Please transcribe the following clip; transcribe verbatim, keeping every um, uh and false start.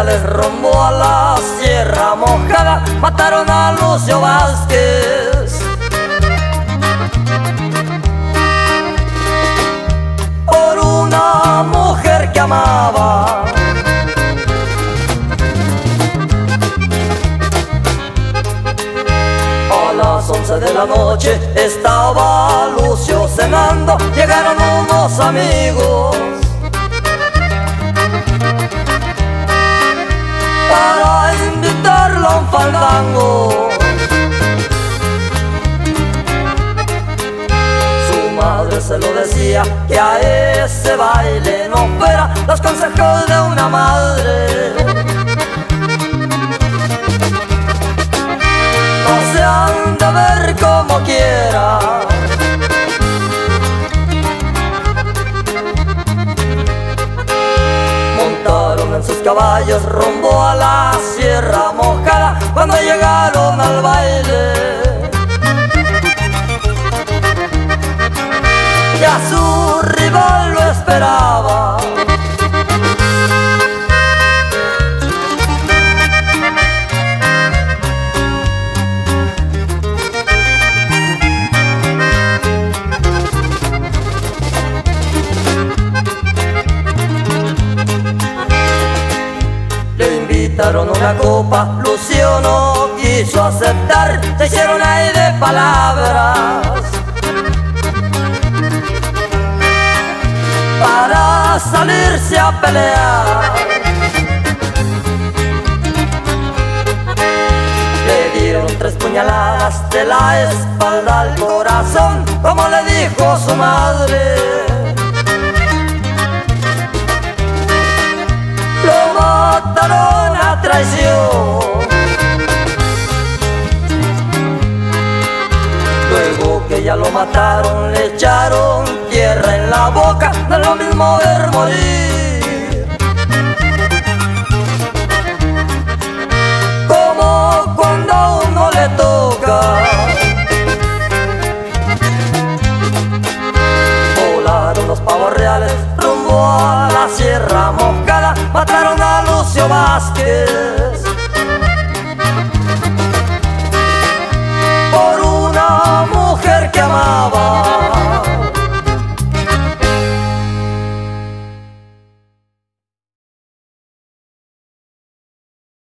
Reales rumbo a la Sierra Mojada, mataron a Lucio Vázquez. Por una mujer que amaba. A las once de la noche estaba Lucio cenando, llegaron unos amigos para invitarlo a un fandango. Su madre se lo decía, que a ese baile no fuera, los consejos de una madre. No se han de ver como quiera. Montaron en sus caballos rumbo a la Sierra Mojada. Cuando llegaron al baile, ya su rival lo esperaba. Invitaron una copa, Lucio no quiso aceptar, se hicieron ahí de palabras para salirse a pelear. Le dieron tres puñaladas de la espalda al corazón, como le dijo su madre. Lo mataron a traición. Luego que ya lo mataron, le echaron tierra en la boca. No es lo mismo ver morir como cuando a uno le toca. Volaron los pavos reales rumbo a la Sierra Mojada, mataron a Lucio Vázquez. Por una mujer que amaba.